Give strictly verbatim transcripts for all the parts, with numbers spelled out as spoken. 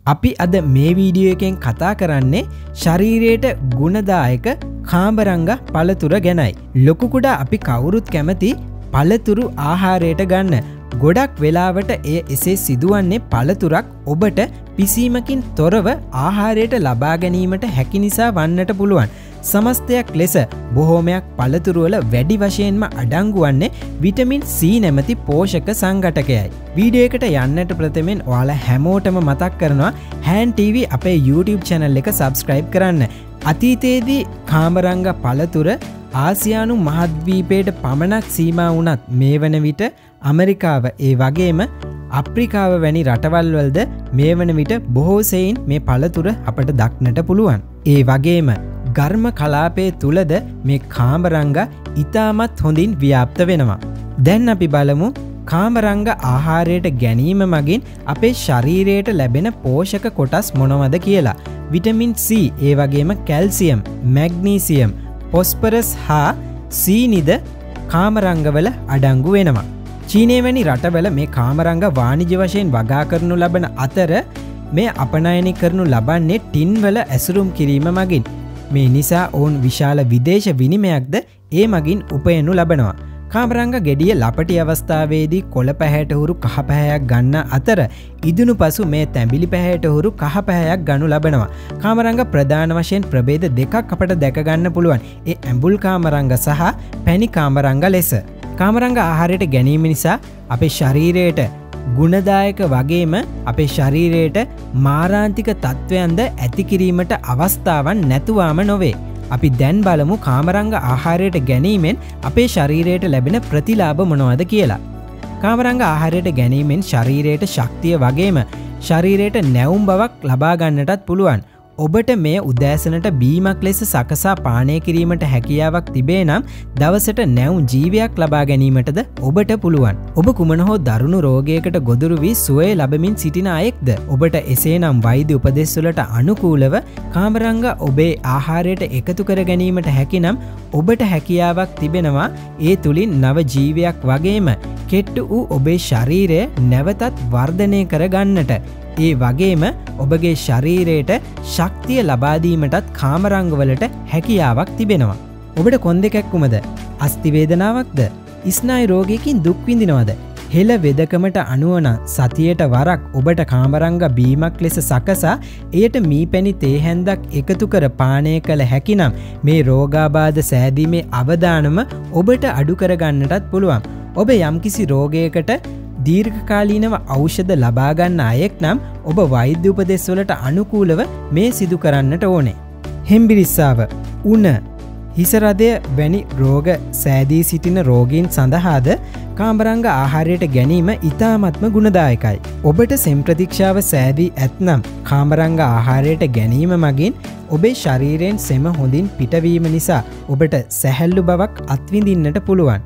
අපි අද මේ වීඩියෝ එකෙන් කතා කරන්නේ ශරීරයට ගුණදායක කාමරංග පළතුර ගැනයි. ලොකු කුඩා අපි කවුරුත් කැමති පළතුරු ආහාරයට ගන්න. ගොඩක් වෙලාවට එය එසේ සිදුවන්නේ පළතුරක් ඔබට පිසීමකින් තොරව ආහාරයට ලබා ගැනීමට හැකි නිසා වන්නට පුළුවන්. සමස්තයක් ලෙස බොහෝමයක් පළතුරු වල වැඩි වශයෙන්ම අඩංගු වන්නේ විටමින් C නැමැති පෝෂක සංඝටකයයි. වීඩියෝ එකට යන්නට ප්‍රථමයෙන් ඔයාලා හැමෝටම මතක් කරනවා Han T V අපේ YouTube channel එක subscribe කරන්න. අතීතයේදී කාමරංග පළතුර ආසියානු මහද්වීපයට පමණක් සීමා වුණත් මේ වන විට ඇමරිකාව ඒ වගේම අප්‍රිකාව වැනි රටවල් වලද මේ වන විට බොහෝ සෙයින් මේ පළතුර අපට දක්නට පුළුවන්. ඒ වගේම ගර්ම කලාපයේ තුලද මේ කාමරංග ඉතාමත් හොඳින් ව්‍යාප්ත වෙනවා. දැන් අපි බලමු කාමරංග ආහාරයට ගැනීම මගින් අපේ ශරීරයට ලැබෙන පෝෂක කොටස් මොනවද කියලා. විටමින් C, ඒ වගේම කැල්සියම්, මැග්නීසියම්, ෆොස්ෆරස් හා සීනිද කාමරංගවල අඩංගු වෙනවා. චීනය වැනි රටවල මේ කාමරංග වාණිජ්‍ය වශයෙන් වගා කරනු ලබන අතර මේ අපනයනය කරනු ලබන්නේ ටින් වල ඇසුරුම් කිරීම මගින්. මේ නිසා ඔවුන් විශාල විදේශ විනිමයක්ද ඒ මගින් උපයනු ලබනවා. කාමරංග ගෙඩිය ලපටි අවස්ථාවේදී කොළ පැහැයට හුරු කහ පැහැයක් ගන්න අතර ඉදුණු පසු මේ තැඹිලි පැහැයට හුරු කහ පැහැයක් ගනු ලබනවා. කාමරංග ප්‍රධාන වශයෙන් ප්‍රභේද දෙකක් අපට දැක ගන්න පුළුවන්. ඒ ඇඹුල් කාමරංග සහ පැණි කාමරංග ලෙස. කාමරංග ආහාරයට ගැනීම නිසා අපේ ශරීරයට ගුණදායක වගේම අපේ ශරීරයට මාරාන්තික තත්ත්වයන්ද ඇති කිරීමට අවස්ථාවන් නැතුවාම නොවේ. අපි දැන් බලමු කාමරංග ආහාරයට ගැනීමෙන් අපේ ශරීරයට ලැබෙන ප්‍රතිලාභ මොනවද කියලා. කාමරංග ආහාරයට ගැනීමෙන් ශරීරයට ශක්තිය වගේම ශරීරයට නැවුම් බවක් ලබා ගන්නටත් පුළුවන්. ඔබට මේ උදෑසනට බීමක් ලෙස සකසා පානය කිරීමට හැකියාවක් තිබේ නම් දවසට නැවුම් ජීවයක් ලබා ගැනීමටද ඔබට පුළුවන්. ඔබ කුමන හෝ දරුණු රෝගයකට ගොදුරු වී සුවය ලබමින් සිටින අයෙක්ද? ඔබට එසේනම් වෛද්‍ය උපදෙස් වලට අනුකූලව කාමරංග ඔබේ ආහාරයට එකතු කර ගැනීමට හැකිනම් ඔබට හැකියාවක් තිබෙනවා ඒ තුලින් නව ජීවයක් වගේම කෙට්ටු වූ ඔබේ ශරීරය නැවතත් වර්ධනය කර ගන්නට. ඒ වගේම ඔබගේ ශරීරයට ශක්තිය ලබා දීමටත් කාමරංගවලට හැකියාවක් තිබෙනවා. ඔබට කොන් දෙකක් උමද? අස්ථි වේදනාවක්ද? ස්නායු රෝගයකින් දුක් විඳිනවද? හෙළ වෙදකමට අනුව නම් සතියට වරක් ඔබට කාමරංග බීමක් ලෙස සකසා එයට මීපැණි තේ හැන්දක් එකතු කර පානය කළ හැකිනම් මේ රෝගාබාධ සෑදීමේ අවදානම ඔබට අඩු කර ගන්නටත් පුළුවන්. ඔබ යම්කිසි රෝගයකට දීර්ඝකාලීනව ඖෂධ ලබා ගන්න අයෙක් නම් ඔබ වෛද්‍ය උපදෙස් වලට අනුකූලව මේ සිදු කරන්නට ඕනේ. හෙම්බිරිස්සාව, උණ, හිස රදය වැනි රෝග සෑදී සිටින රෝගීන් සඳහාද කාමරංග ආහාරයට ගැනීම ඉතාමත්ම ගුණදායකයි. ඔබට සෙම් ප්‍රතික්ෂාව සෑදී ඇත්නම් කාමරංග ආහාරයට ගැනීම මගින් ඔබේ ශරීරයෙන් සෙම හොඳින් පිටවීම නිසා ඔබට සැහැල්ලු බවක් අත්විඳින්නට පුළුවන්.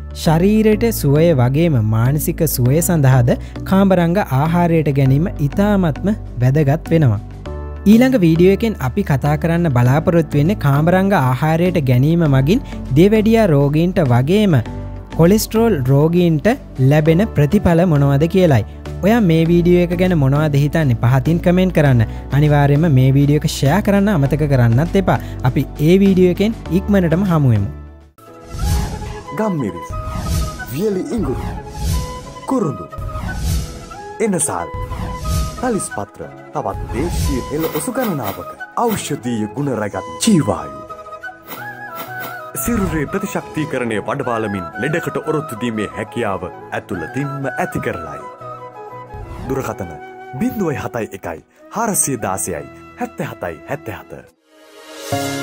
ශරීරයට සුවය වගේම මානසික සුවය සඳහාද කාමරංග ආහාරයට ගැනීම ඉතාමත්ම වැදගත් වෙනවා. ඊළඟ වීඩියෝ එකෙන් අපි කතා කරන්න බලාපොරොත්තු වෙන්නේ කාමරංග ආහාරයට ගැනීම මගින් දියවැඩියා රෝගීන්ට වගේම කොලෙස්ටරෝල් රෝගීන්ට ලැබෙන ප්‍රතිඵල මොනවද කියලයි. ඔයා මේ වීඩියෝ එක ගැන මොනවද හිතන්නේ? පහතින් කමෙන්ට් කරන්න. අනිවාර්යයෙන්ම මේ වීඩියෝ එක ෂෙයා කරන්න අමතක කරන්නත් එපා. අපි ඒ වීඩියෝ එකෙන් ඉක්මනටම හමු වෙමු. ගම්මිරිස්, වියලි ඉඟුරු, කුරුඳු, එනසාල්, තලිස් පත්‍ර, තවත් දේශීය හෙළ ඔසු ගණනාවක ඖෂධීය ගුණ රැගත් ජීවායු. සිරුරේ ප්‍රතිශක්තිකරණය වඩවාලමින් ලෙඩකට ඔරොත්තු දීමේ හැකියාව ඇතුළතින්ම ඇති කරලයි. දුරකථන බිංදුවයි හතයි එකයි හාරසිය දාසයයි හැත්තෑ හතයි හැත්තෑ හත.